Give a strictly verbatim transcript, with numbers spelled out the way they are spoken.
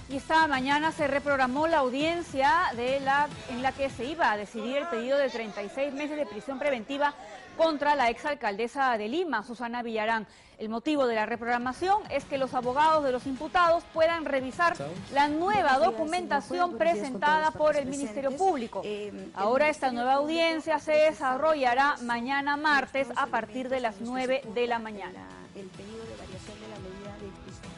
Y esta mañana se reprogramó la audiencia de la, en la que se iba a decidir el pedido de treinta y seis meses de prisión preventiva contra la exalcaldesa de Lima, Susana Villarán. El motivo de la reprogramación es que los abogados de los imputados puedan revisar la nueva documentación presentada por el Ministerio Público. Ahora esta nueva audiencia se desarrollará mañana martes a partir de las nueve de la mañana. El pedido de variación de la medida de prisión